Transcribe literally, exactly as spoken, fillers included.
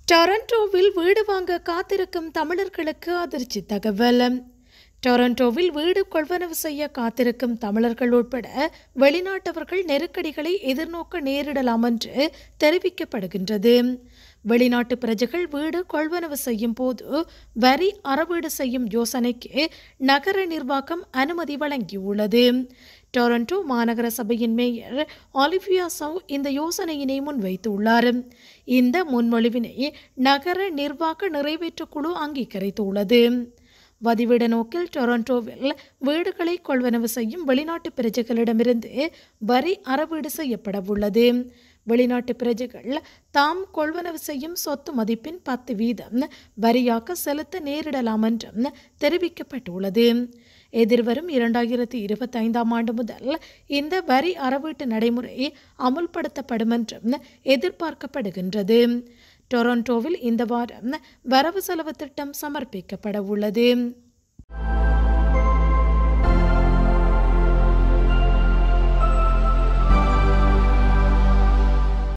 டொரண்டோவில் வீடு வாங்க காத்திருக்கும் தமிழர்களுக்கு அதிர்ச்சி தகவல். டொரண்டோவில் வீடு கொள்வனவு செய்ய காத்திருக்கும் தமிழர்கள் உட்பட வெளிநாட்டவர்கள் நெருக்கடிகளை எதிர்நோக்க நேரிடலாம் என்று தெரிவிக்கப்படுகின்றது. வெளிநாட்டு பிரஜைகள் வீடு கொள்வனவு செய்யும் போது வரி அறவீடு செய்யும் யோசனைக்கு நகர நிர்வாகம் அனுமதி வழங்கியுள்ளது. டொரண்டோ மாநகர சபையின் மேயர் ஆலிவியா சவ் இந்த யோசனையினை முன்வைத்துள்ளார். இந்த முன்மொழிவினை நகர நிர்வாக நிறைவேற்றுக் குழு அங்கீகரித்துள்ளது. வதிவிட நோக்கில் டொரண்டோவில் வீடுகளை கொள்வனவு செய்யும் வெளிநாட்டு பிரஜைகளிடமிருந்து வரி அறவீடு செய்யப்பட உள்ளது. வெளிநாட்டு பிரஜைகள் தாம் கொள்வனவு செய்யும் சொத்து மதிப்பின் பத்து வீதம் வரியாக செலுத்த நேரிடலாம் என்றும் தெரிவிக்கப்பட்டுள்ளது. எதிர்வரும் இரண்டாயிரத்தி இருபத்தி ஐந்தாம் ஆண்டு முதல் இந்த வரி அறவீட்டு நடைமுறை அமுல்படுத்தப்படும் என்றும் எதிர்பார்க்கப்படுகின்றது. டொரண்டோவில் இந்த வாரம் வரவு செலவு திட்டம் சமர்ப்பிக்கப்பட உள்ளது.